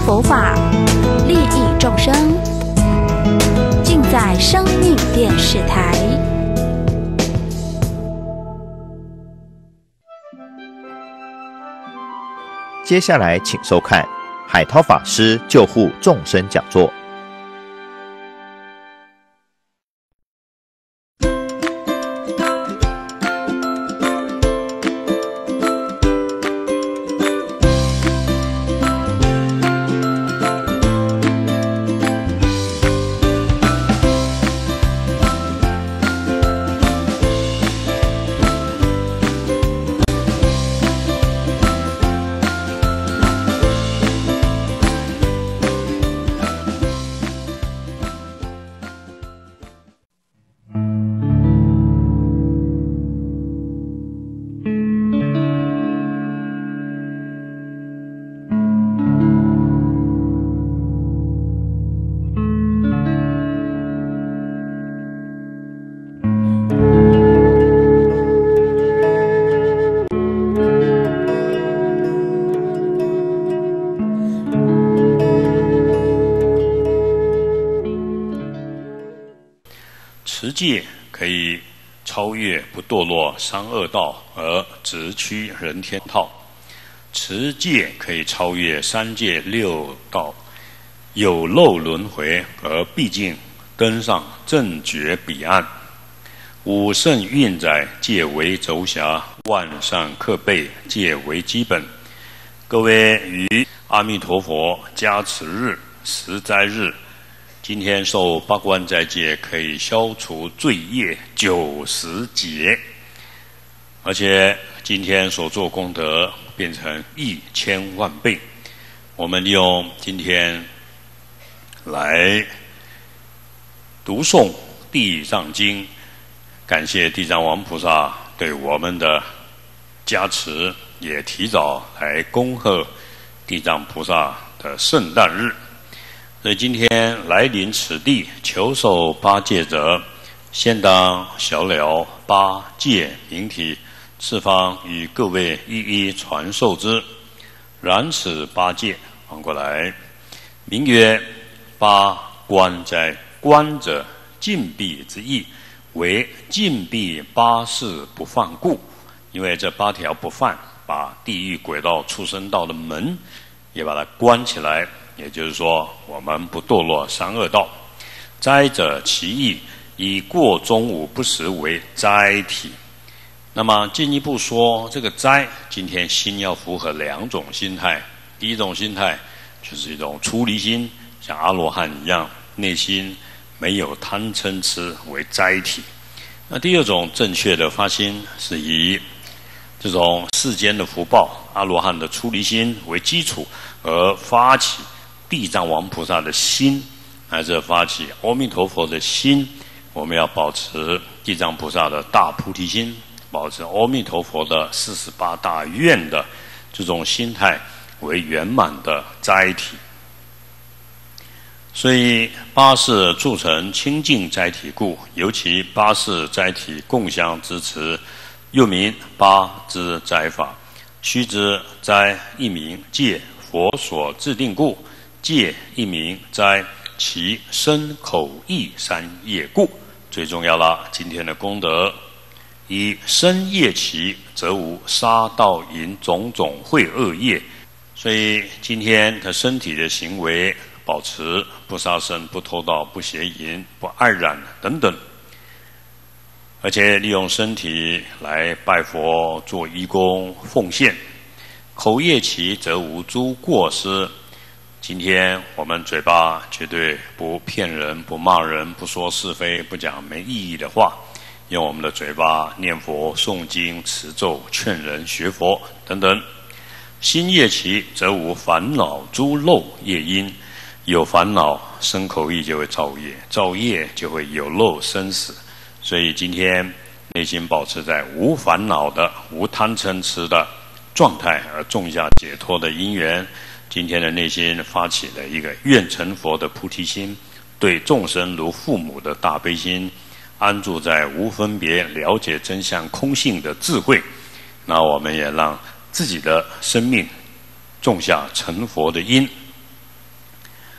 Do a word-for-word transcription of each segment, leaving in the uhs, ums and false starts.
佛法，利益众生，尽在生命电视台。 接下来请收看海涛法师救护众生讲座。 持戒可以超越不堕落三恶道而直趋人天道，持戒可以超越三界六道有漏轮回而毕竟登上正觉彼岸。五圣运载戒为轴辖，万善克备戒为基本。各位于阿弥陀佛加持日、十斋日，今天受八关斋戒可以消除罪业九十劫，而且今天所做功德变成一千万倍。我们利用今天来读诵地藏经，感谢地藏王菩萨对我们的加持，也提早来恭贺地藏菩萨的圣诞日。所以今天来临此地求受八戒者，先当晓了八戒名体，次方与各位一一传授之。然此八戒翻过来，名曰八关斋。关者禁闭之意，为禁闭八事不犯故。因为这八条不犯，把地狱轨道畜生道的门也把它关起来，也就是说我们不堕落三恶道。斋者其意，以过中午不食为斋体。那么进一步说，这个斋今天心要符合两种心态。第一种心态就是一种出离心，像阿罗汉一样，内心没有贪嗔痴为斋体。那第二种正确的发心，是以这种世间的福报阿罗汉的出离心为基础，而发起地藏王菩萨的心，还是发起阿弥陀佛的心。我们要保持地藏菩萨的大菩提心，保持阿弥陀佛的四十八大愿的这种心态为圆满的斋体。所以八事铸成清净斋体故，尤其八事斋体共相支持，又名八支斋法。须知斋一名戒，佛所制定故；戒一名斋，其身口意三业故。最重要了，今天的功德，以身业起，则无杀盗淫种种秽恶业。所以今天的身体的行为，保持不杀生、不偷盗、不邪淫、不爱染等等，而且利用身体来拜佛、做义工、奉献。口业起，则无诸过失。今天我们嘴巴绝对不骗人、不骂人、不说是非、不讲没意义的话，用我们的嘴巴念佛、诵经、持咒、劝人学佛等等。心业起，则无烦恼诸漏业因。有烦恼，生口意就会造业，造业就会有漏生死。所以今天内心保持在无烦恼的、无贪嗔痴的状态，而种下解脱的因缘。今天的内心发起了一个愿成佛的菩提心，对众生如父母的大悲心，安住在无分别、了解真相空性的智慧。那我们也让自己的生命种下成佛的因。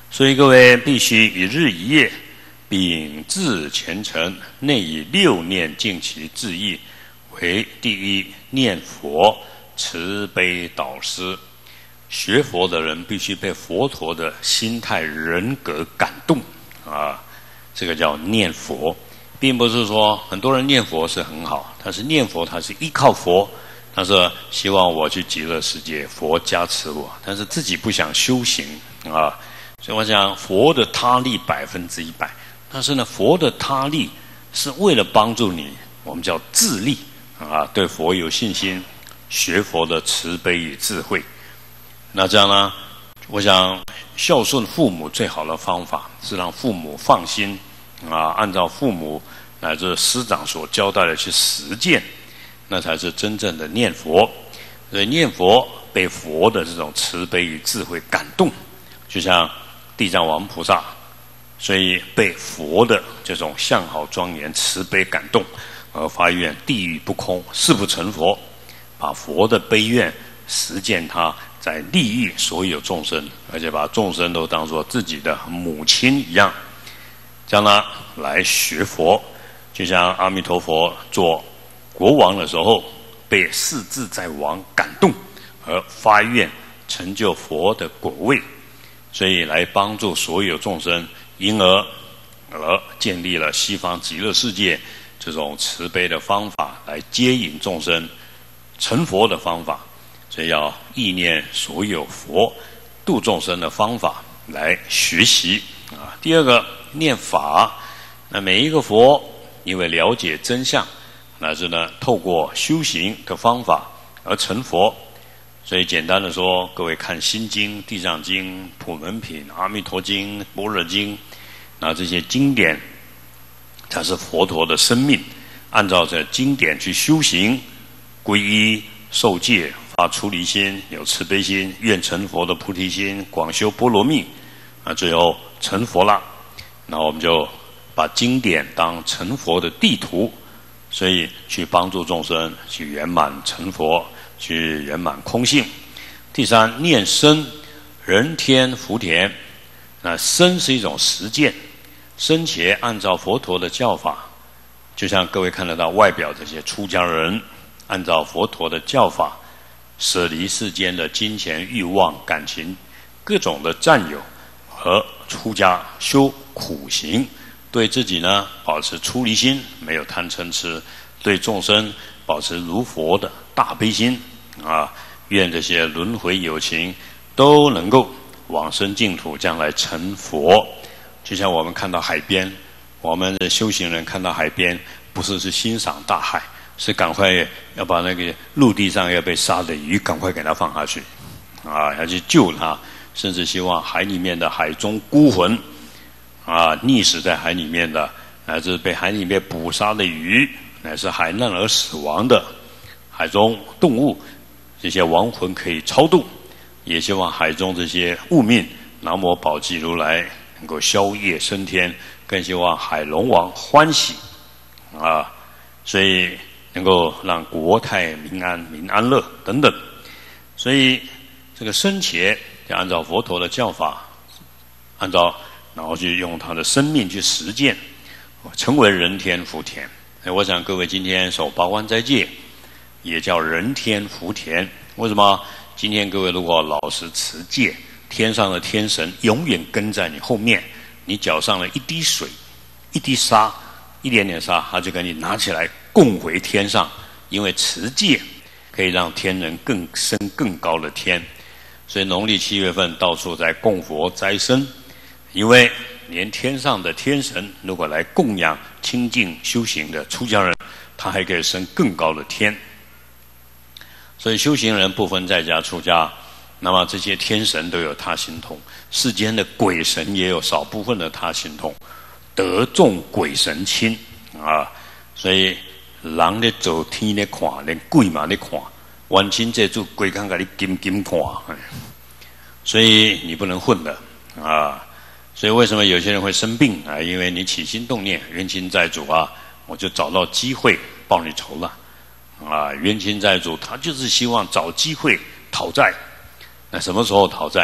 所以各位必须一日一夜秉志虔诚，内以六念尽其志意，为第一念佛慈悲导师。学佛的人必须被佛陀的心态人格感动啊，这个叫念佛，并不是说很多人念佛是很好，但是念佛他是依靠佛，他说希望我去极乐世界，佛加持我，但是自己不想修行啊。所以我想佛的他力百分之一百，但是呢，佛的他力是为了帮助你，我们叫自力啊，对佛有信心，学佛的慈悲与智慧。那这样呢，我想孝顺父母最好的方法是让父母放心啊，按照父母乃至师长所交代的去实践，那才是真正的念佛。所以念佛被佛的这种慈悲与智慧感动，就像地藏王菩萨，所以被佛的这种相好庄严慈悲感动，而发愿地狱不空，誓不成佛，把佛的悲愿实践它，在利益所有众生，而且把众生都当作自己的母亲一样，这样呢来学佛。就像阿弥陀佛做国王的时候，被四自在王感动，而发愿成就佛的果位，所以来帮助所有众生，因而而建立了西方极乐世界这种慈悲的方法，来接引众生成佛的方法。所以要意念所有佛度众生的方法来学习啊。第二个念法，那每一个佛因为了解真相，乃至呢透过修行的方法而成佛。所以简单的说，各位看心经、地藏经、普门品、阿弥陀经、般若经，那这些经典它是佛陀的生命，按照这经典去修行，皈依受戒，发出离心，有慈悲心，愿成佛的菩提心，广修波罗蜜，啊，最后成佛了。那我们就把经典当成佛的地图，所以去帮助众生去圆满成佛，去圆满空性。第三，念身，人天福田。那身是一种实践，身且按照佛陀的教法，就像各位看得到外表这些出家人，按照佛陀的教法，舍离世间的金钱欲望感情各种的占有，和出家修苦行，对自己呢保持出离心，没有贪嗔痴，对众生保持如佛的大悲心啊，愿这些轮回有情都能够往生净土，将来成佛。就像我们看到海边，我们的修行人看到海边，不是是欣赏大海，是赶快要把那个陆地上要被杀的鱼赶快给它放下去啊，要去救它，甚至希望海里面的海中孤魂啊，溺死在海里面的，乃至被海里面捕杀的鱼，乃至海难而死亡的海中动物，这些亡魂可以超度，也希望海中这些物命南无宝积如来能够消业升天，更希望海龙王欢喜啊，所以能够让国泰民安、民安乐等等。所以这个生前要按照佛陀的教法，按照然后去用他的生命去实践，成为人天福田。我想各位今天守八关斋戒，也叫人天福田。为什么？今天各位如果老实持戒，天上的天神永远跟在你后面，你脚上的一滴水、一滴沙、一点点沙，他就给你拿起来供回天上。因为持戒可以让天人更升更高的天，所以农历七月份到处在供佛斋僧，因为连天上的天神如果来供养清净修行的出家人，他还可以升更高的天。所以修行人不分在家出家，那么这些天神都有他心通，世间的鬼神也有少部分的他心通，得众鬼神亲啊！所以人咧走天咧看，连鬼嘛咧看，完全这组鬼看给你金金看，所以你不能混的啊！所以为什么有些人会生病啊？因为你起心动念，冤亲债主啊，我就找到机会报你仇了啊！冤亲债主他就是希望找机会讨债。那什么时候讨债？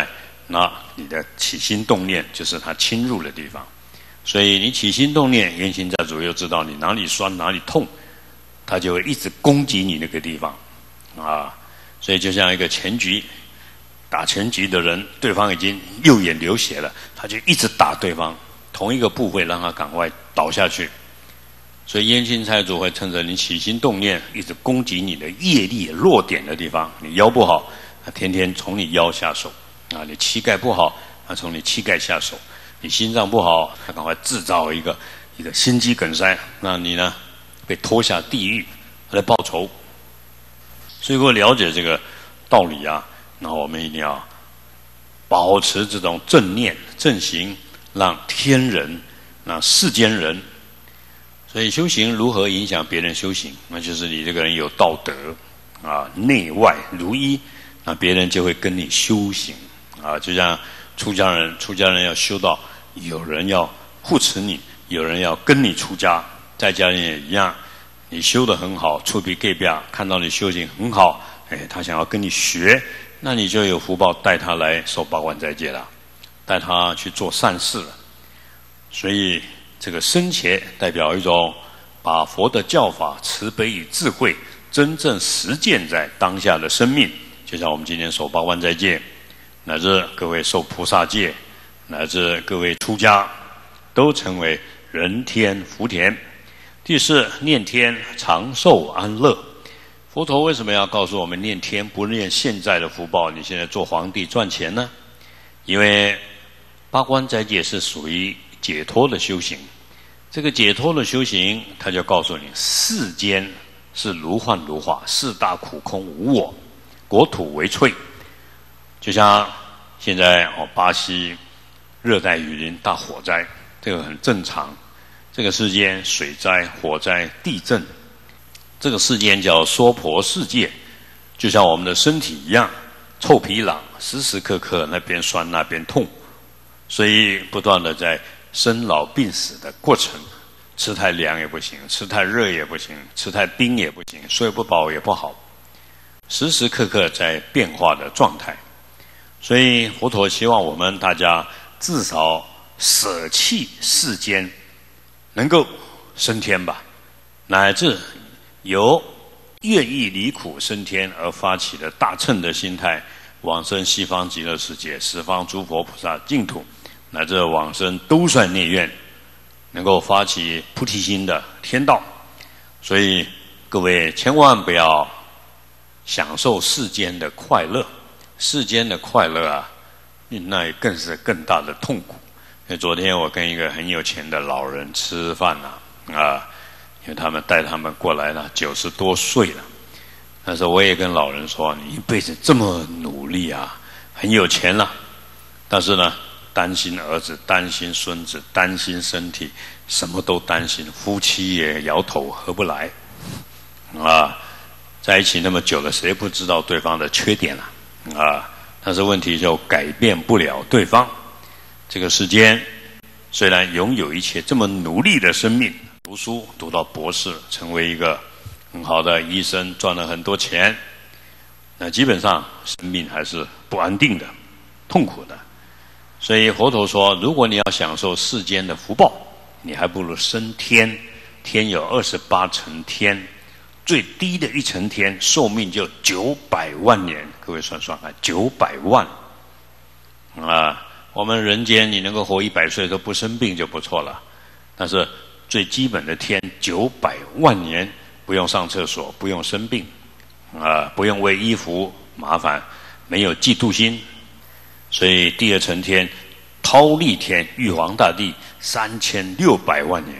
那你的起心动念就是它侵入的地方。所以你起心动念，冤亲债主又知道你哪里酸哪里痛，他就会一直攻击你那个地方啊。所以就像一个拳击打拳击的人，对方已经右眼流血了，他就一直打对方同一个部位，让他赶快倒下去。所以冤亲债主会趁着你起心动念，一直攻击你的业力弱点的地方。你腰不好，他天天从你腰下手啊；你膝盖不好，他从你膝盖下手；你心脏不好，他赶快制造一个一个心肌梗塞，那你呢被拖下地狱来报仇。所以，如果了解这个道理啊，那我们一定要保持这种正念正行，让天人、让世间人。所以修行如何影响别人修行？那就是你这个人有道德啊，内外如一，那别人就会跟你修行啊。就像出家人，出家人要修到有人要护持你，有人要跟你出家，在家人也一样。你修得很好，出比给表，看到你修行很好，哎，他想要跟你学，那你就有福报带他来受八关斋戒了，带他去做善事了。所以这个僧伽代表一种把佛的教法、慈悲与智慧真正实践在当下的生命，就像我们今天守八关斋戒，乃至各位受菩萨戒，乃至各位出家，都成为人天福田。第四，念天长寿安乐。佛陀为什么要告诉我们念天，不念现在的福报？你现在做皇帝赚钱呢？因为八关斋戒是属于解脱的修行。这个解脱的修行，他就告诉你，世间是如幻如化，四大苦空无我，国土为脆。就像现在哦，巴西热带雨林大火灾，这个很正常。这个世间水灾、火灾、地震，这个世间叫娑婆世界，就像我们的身体一样，臭皮囊，时时刻刻那边酸那边痛，所以不断的在生老病死的过程，吃太凉也不行，吃太热也不行，吃太冰也不行，睡不饱也不好，时时刻刻在变化的状态。所以佛陀希望我们大家至少舍弃世间，能够升天吧，乃至由愿意离苦升天而发起的大乘的心态，往生西方极乐世界，十方诸佛菩萨净土，乃至往生都算孽愿，能够发起菩提心的天道。所以各位千万不要享受世间的快乐，世间的快乐啊，那更是更大的痛苦。因为昨天我跟一个很有钱的老人吃饭啊，啊，因为他们带他们过来了，九十多岁了。但是我也跟老人说，你一辈子这么努力啊，很有钱了，但是呢，担心儿子，担心孙子，担心身体，什么都担心，夫妻也摇头合不来，啊，在一起那么久了，谁不知道对方的缺点啊？啊，但是问题就改变不了对方。这个世间虽然拥有一切这么努力的生命，读书读到博士，成为一个很好的医生，赚了很多钱，那基本上生命还是不安定的，痛苦的。所以佛陀说，如果你要享受世间的福报，你还不如升天。天有二十八层天，最低的一层天寿命就九百万年，各位算算看，九百万啊！我们人间你能够活一百岁都不生病就不错了，但是最基本的天九百万年，不用上厕所，不用生病，啊，不用为衣服麻烦，没有嫉妒心。所以第二层天，忉利天，玉皇大帝三千六百万年。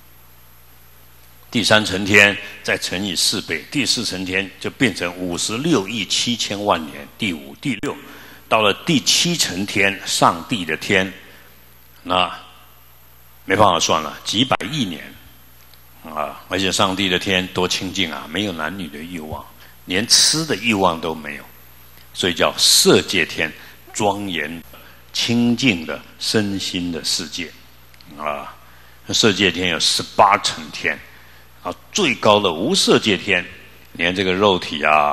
第三层天再乘以四倍，第四层天就变成五十六亿七千万年。第五、第六。到了第七层天，上帝的天，那没办法算了，几百亿年啊！而且上帝的天多清净啊，没有男女的欲望，连吃的欲望都没有，所以叫色界天，庄严清净的身心的世界啊。色界天有十八层天啊，最高的无色界天，连这个肉体啊，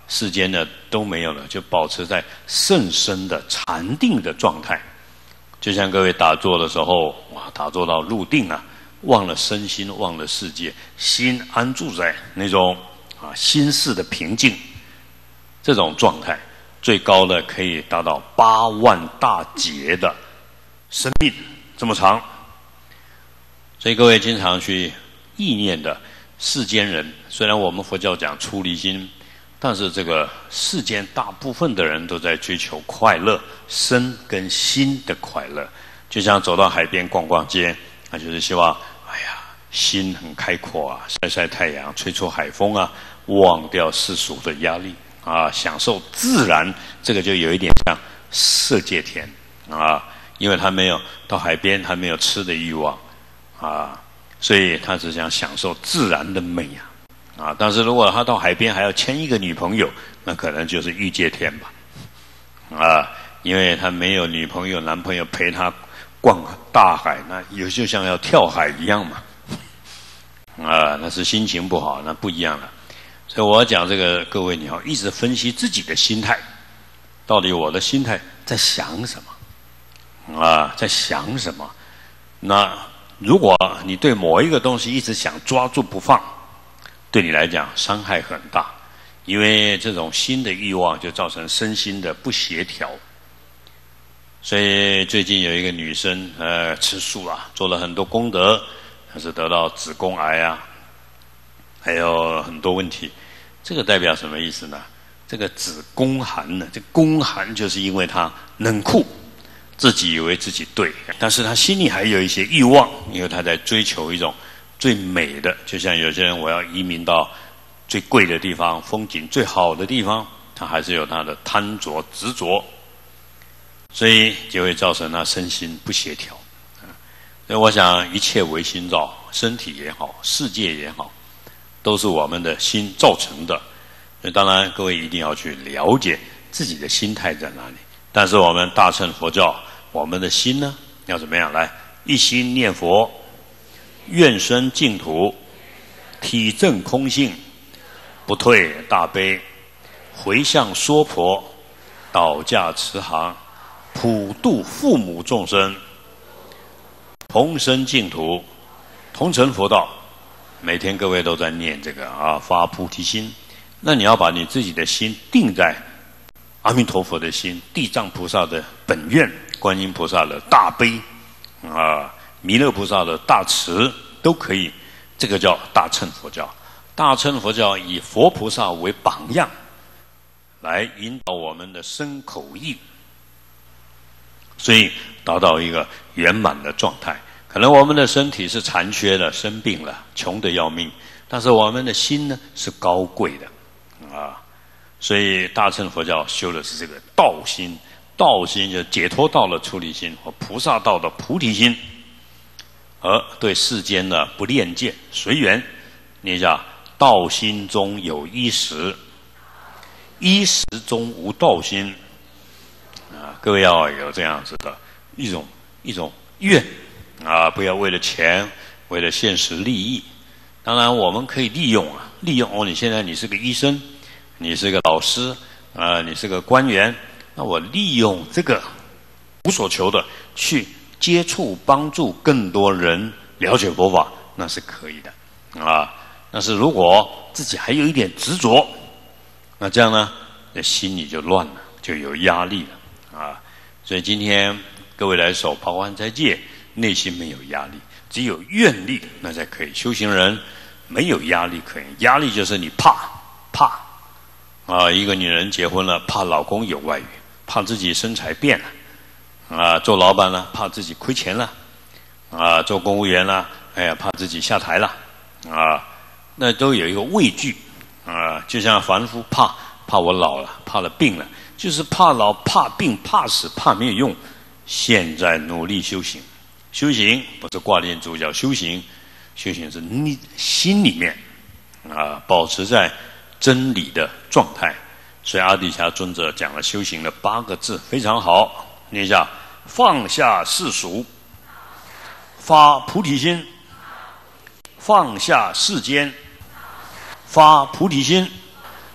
世间的都没有了，就保持在甚深的禅定的状态。就像各位打坐的时候，哇，打坐到入定啊，忘了身心，忘了世界，心安住在那种啊心事的平静，这种状态，最高的可以达到八万大劫的生命这么长。所以各位经常去意念的世间人，虽然我们佛教讲出离心，但是这个世间大部分的人都在追求快乐，身跟心的快乐。就像走到海边逛逛街，那就是希望，哎呀，心很开阔啊，晒晒太阳，吹吹海风啊，忘掉世俗的压力啊，享受自然。这个就有一点像色界天啊，因为他没有到海边，他没有吃的欲望啊，所以他只想享受自然的美啊。啊，但是如果他到海边还要牵一个女朋友，那可能就是欲界天吧，啊，因为他没有女朋友、男朋友陪他逛大海，那有就像要跳海一样嘛，啊，那是心情不好，那不一样了。所以我要讲这个，各位你要一直分析自己的心态，到底我的心态在想什么，啊，在想什么？那如果你对某一个东西一直想抓住不放，对你来讲伤害很大，因为这种心的欲望就造成身心的不协调。所以最近有一个女生，呃，吃素啊，做了很多功德，但是得到子宫癌啊，还有很多问题。这个代表什么意思呢？这个子宫寒呢，这宫寒就是因为她冷酷，自己以为自己对，但是她心里还有一些欲望，因为她在追求一种最美的，就像有些人我要移民到最贵的地方，风景最好的地方，他还是有他的贪着执着，所以就会造成他身心不协调。所以我想一切唯心造，身体也好，世界也好，都是我们的心造成的。所以当然各位一定要去了解自己的心态在哪里。但是我们大乘佛教，我们的心呢要怎么样？来，一心念佛，愿生净土，体证空性，不退大悲，回向娑婆，导驾慈航，普度父母众生，同生净土，同成佛道。每天各位都在念这个啊，发菩提心。那你要把你自己的心定在阿弥陀佛的心，地藏菩萨的本愿，观音菩萨的大悲啊，弥勒菩萨的大慈都可以，这个叫大乘佛教。大乘佛教以佛菩萨为榜样，来引导我们的身口意，所以达到一个圆满的状态。可能我们的身体是残缺的，生病了，穷得要命，但是我们的心呢是高贵的啊。所以大乘佛教修的是这个道心，道心就解脱道的出离心和菩萨道的菩提心，而对世间的不恋见随缘。念一下，道心中有衣食，衣食中无道心啊！各位要有这样子的一种一种愿啊，不要为了钱，为了现实利益。当然我们可以利用啊，利用哦，你现在你是个医生，你是个老师啊、呃，你是个官员，那我利用这个无所求的去接触帮助更多人了解佛法，那是可以的啊。但是如果自己还有一点执着，那这样呢，那心里就乱了，就有压力了啊。所以今天各位来守八关斋戒，内心没有压力，只有愿力，那才可以。修行人没有压力可言，压力就是你怕怕啊，一个女人结婚了，怕老公有外遇，怕自己身材变了啊，做老板了，怕自己亏钱了啊，做公务员了，哎呀，怕自己下台了啊，那都有一个畏惧啊。就像凡夫怕怕我老了，怕了病了，就是怕老怕病怕死怕没有用。现在努力修行，修行不是挂念主角，修行修行是你心里面啊，保持在真理的状态。所以阿底峡尊者讲了修行的八个字非常好，念一下：放下世俗，发菩提心；放下世间，发菩提心；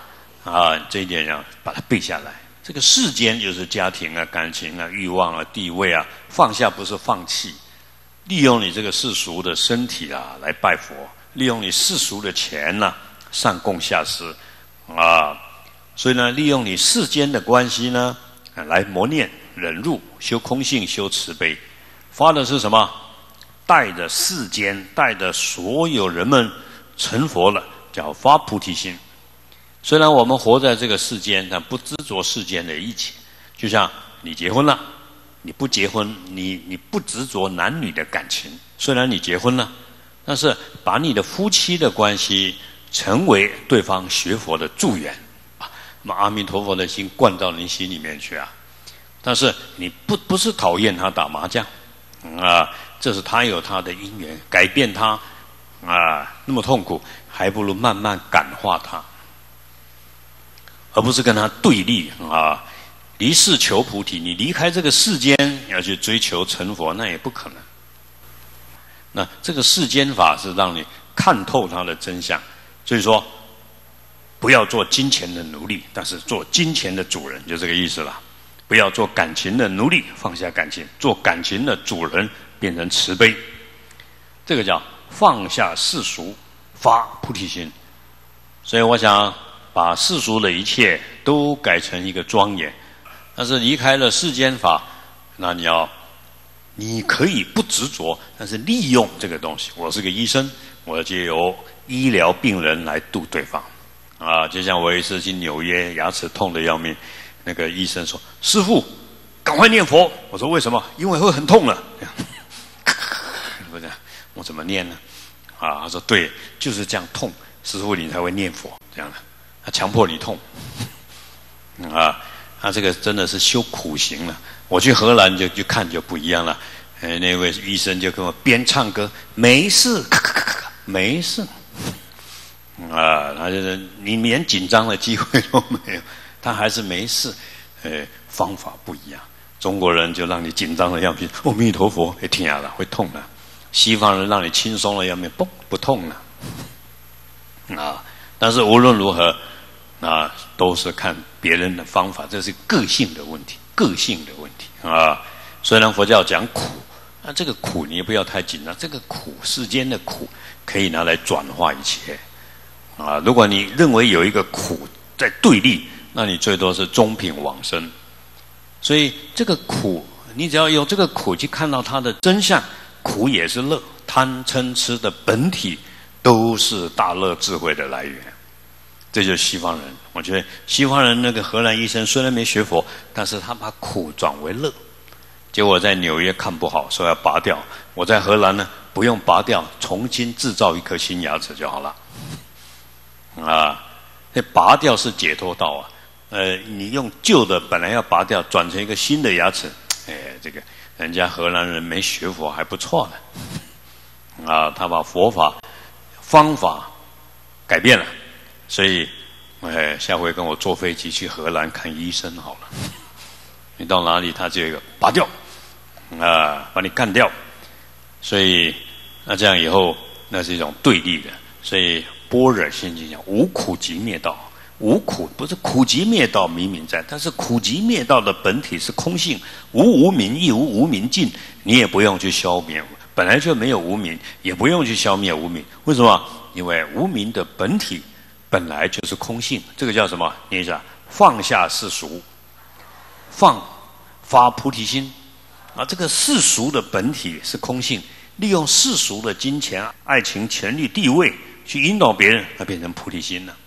啊，这一点要把它背下来。这个世间就是家庭啊、感情啊、欲望啊、地位啊，放下不是放弃，利用你这个世俗的身体啊来拜佛，利用你世俗的钱呢、啊、上供下施啊，所以呢，利用你世间的关系呢、啊、来磨练忍辱，修空性，修慈悲，发的是什么？带着世间，带着所有人们成佛了，叫发菩提心。虽然我们活在这个世间，但不执着世间的一切。就像你结婚了，你不结婚，你你不执着男女的感情。虽然你结婚了，但是把你的夫妻的关系成为对方学佛的助缘，把阿弥陀佛的心灌到你心里面去啊。但是你不不是讨厌他打麻将啊，这是他有他的因缘，改变他啊，那么痛苦，还不如慢慢感化他。而不是跟他对立啊！离世求菩提，你离开这个世间要去追求成佛，那也不可能。那这个世间法是让你看透它的真相，所以说不要做金钱的奴隶，但是做金钱的主人，就这个意思了。不要做感情的奴隶，放下感情，做感情的主人，变成慈悲。这个叫放下世俗，发菩提心。所以我想把世俗的一切都改成一个庄严，但是离开了世间法，那你要，你可以不执着，但是利用这个东西。我是个医生，我借由医疗病人来度对方。啊，就像我有一次去纽约，牙齿痛得要命，那个医生说：“师父，赶快念佛。”我说：“为什么？因为会很痛了。”我讲我怎么念呢？啊，他说：“对，就是这样痛，师父你才会念佛这样的。”他强迫你痛，啊，他这个真的是修苦行了。我去荷兰就去看就不一样了，呃，那位医生就跟我边唱歌，没事，咔咔咔咔，没事，啊，他就是你连紧张的机会都没有，他还是没事，呃，方法不一样。中国人就让你紧张的要命，阿弥陀佛，会痛了，会痛了。西方人让你轻松了要命，嘣，不痛了，啊，但是无论如何。啊，都是看别人的方法，这是个性的问题，个性的问题啊。虽然佛教讲苦，那这个苦你也不要太紧张，这个苦世间的苦可以拿来转化一切啊。如果你认为有一个苦在对立，那你最多是中品往生。所以这个苦，你只要用这个苦去看到它的真相，苦也是乐，贪嗔痴的本体都是大乐智慧的来源。这就是西方人，我觉得西方人那个荷兰医生虽然没学佛，但是他把苦转为乐。结果在纽约看不好，说要拔掉。我在荷兰呢，不用拔掉，重新制造一颗新牙齿就好了。啊，那拔掉是解脱道啊。呃，你用旧的本来要拔掉，转成一个新的牙齿，哎，这个人家荷兰人没学佛还不错呢。啊，他把佛法方法改变了。所以，哎，下回跟我坐飞机去荷兰看医生好了。你到哪里，他就有一个拔掉，啊，把你干掉。所以，那这样以后，那是一种对立的。所以，般若心经讲无苦集灭道，无苦不是苦集灭道明明在，但是苦集灭道的本体是空性，无无明亦无无明尽，你也不用去消灭，本来就没有无明，也不用去消灭无明。为什么？因为无明的本体本来就是空性，这个叫什么？念一下：放下世俗，放发菩提心。啊，这个世俗的本体是空性，利用世俗的金钱、爱情、权力、地位去引导别人，它变成菩提心了。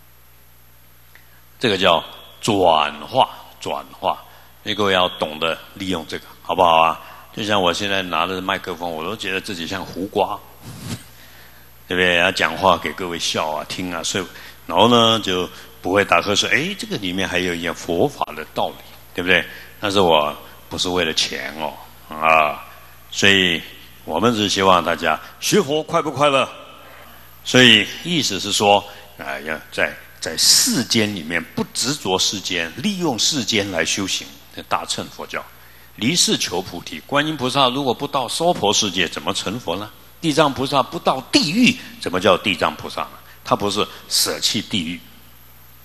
这个叫转化，转化。那各位要懂得利用这个，好不好啊？就像我现在拿着麦克风，我都觉得自己像胡瓜。对不对？要讲话给各位笑啊、听啊，所以然后呢就不会打瞌睡。哎，这个里面还有一点佛法的道理，对不对？但是我不是为了钱哦，啊，所以我们只希望大家学佛快不快乐？所以意思是说，啊，要在在世间里面不执着世间，利用世间来修行，这大乘佛教。离世求菩提，观音菩萨如果不到娑婆世界，怎么成佛呢？地藏菩萨不到地狱，怎么叫地藏菩萨呢？他不是舍弃地狱，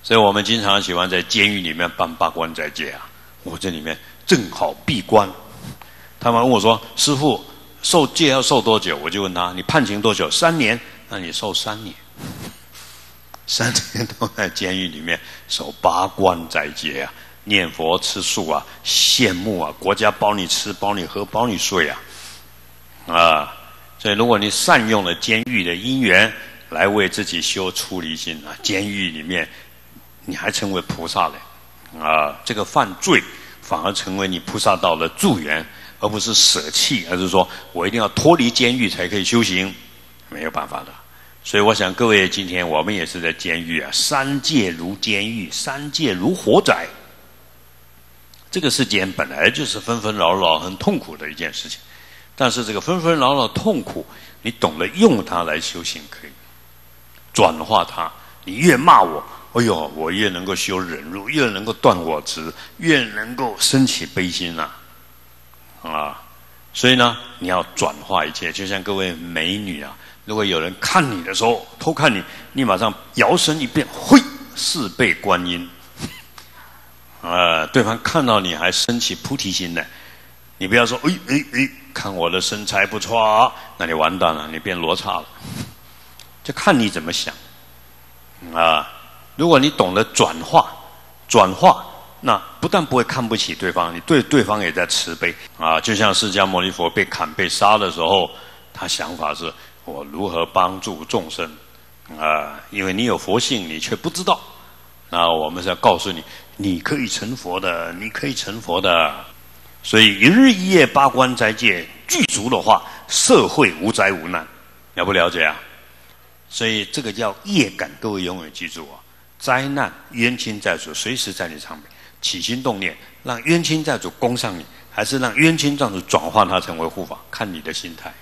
所以我们经常喜欢在监狱里面办八关斋戒啊。我这里面正好闭关，他们问我说：“师父，受戒要受多久？”我就问他：“你判刑多久？三年？那你受三年，三年都在监狱里面守八关斋戒啊，念佛吃素啊，羡慕啊，国家包你吃，包你喝，包你睡啊，啊！所以如果你善用了监狱的因缘来为自己修出离心啊，监狱里面你还成为菩萨了。”啊，这个犯罪反而成为你菩萨道的助缘，而不是舍弃，而是说我一定要脱离监狱才可以修行，没有办法的。所以我想各位，今天我们也是在监狱啊，三界如监狱，三界如火宅。这个世间本来就是纷纷扰扰、很痛苦的一件事情，但是这个纷纷扰扰痛苦，你懂得用它来修行，可以转化它。你越骂我，哎呦，我越能够修忍辱，越能够断我执，越能够升起悲心啊！啊，所以呢，你要转化一切。就像各位美女啊，如果有人看你的时候偷看你，你马上摇身一变，嘿，四倍观音。啊，对方看到你还升起菩提心呢，你不要说，哎哎哎，看我的身材不错啊，那你完蛋了，你变罗刹了。就看你怎么想啊。如果你懂得转化，转化，那不但不会看不起对方，你对对方也在慈悲啊。就像释迦牟尼佛被砍被杀的时候，他想法是我如何帮助众生啊？因为你有佛性，你却不知道。那我们是要告诉你，你可以成佛的，你可以成佛的。所以一日一夜八关斋戒具足的话，社会无灾无难，了不了解啊？所以这个叫业感，各位永远记住啊。灾难冤亲债主随时在你旁边，起心动念让冤亲债主攻上你，还是让冤亲债主转化他成为护法，看你的心态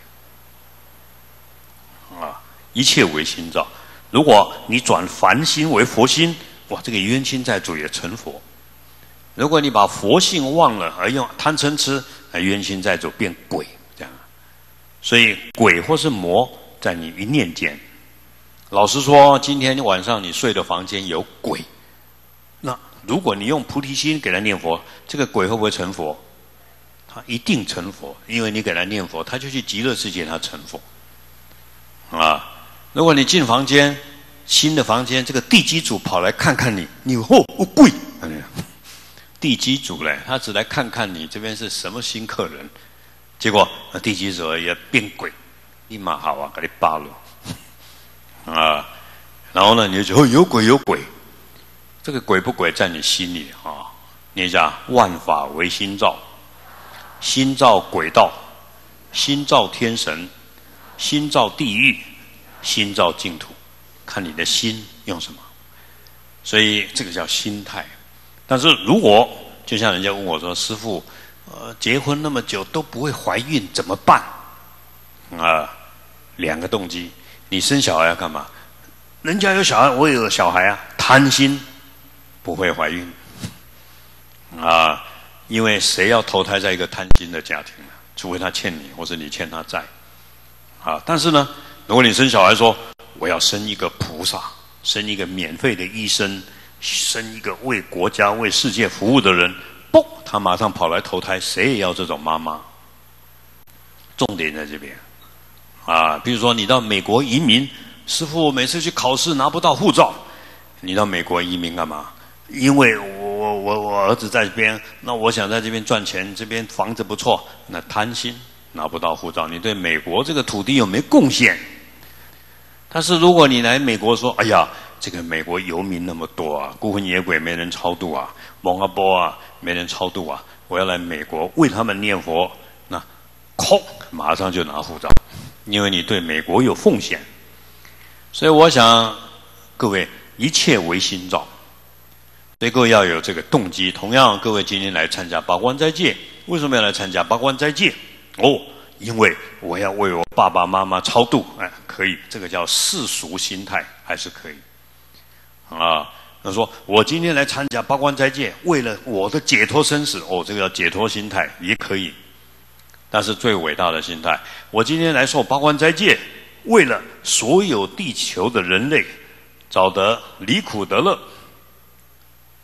啊！一切为心造。如果你转凡心为佛心，哇，这个冤亲债主也成佛。如果你把佛性忘了，而用贪嗔痴，那冤亲债主变鬼，这样。所以鬼或是魔，在你一念间。老实说，今天晚上你睡的房间有鬼，那如果你用菩提心给他念佛，这个鬼会不会成佛？他一定成佛，因为你给他念佛，他就去极乐世界，他成佛。啊，如果你进房间，新的房间，这个地基主跑来看看你，你哦，哦鬼，地基主嘞，他只来看看你这边是什么新客人，结果地基主也变鬼，立马好啊，给你扒了。啊，然后呢，你就觉得、哦、有鬼有鬼，这个鬼不鬼在你心里啊？念一下万法唯心造，心造鬼道，心造天神，心造地狱，心造净土，看你的心用什么。所以这个叫心态。但是如果就像人家问我说：“师父，呃，结婚那么久都不会怀孕怎么办？”啊，两个动机。你生小孩要干嘛？人家有小孩，我也有小孩啊。贪心不会怀孕啊，因为谁要投胎在一个贪心的家庭呢？除非他欠你，或是你欠他债啊。但是呢，如果你生小孩说我要生一个菩萨，生一个免费的医生，生一个为国家为世界服务的人，嘣，他马上跑来投胎，谁也要这种妈妈。重点在这边。啊，比如说你到美国移民，师父每次去考试拿不到护照，你到美国移民干嘛？因为我我我我儿子在这边，那我想在这边赚钱，这边房子不错，那贪心拿不到护照，你对美国这个土地有没有贡献？但是如果你来美国说，哎呀，这个美国游民那么多啊，孤魂野鬼没人超度啊，蒙阿波啊没人超度啊，我要来美国为他们念佛，那空马上就拿护照。因为你对美国有奉献，所以我想各位一切为心造，所以各位要有这个动机。同样，各位今天来参加八关斋戒，为什么要来参加八关斋戒？哦，因为我要为我爸爸妈妈超度，哎，可以，这个叫世俗心态，还是可以啊。他说我今天来参加八关斋戒，为了我的解脱生死，哦，这个叫解脱心态，也可以。但是最伟大的心态，我今天来受八关斋戒，为了所有地球的人类找得离苦得乐，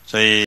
所以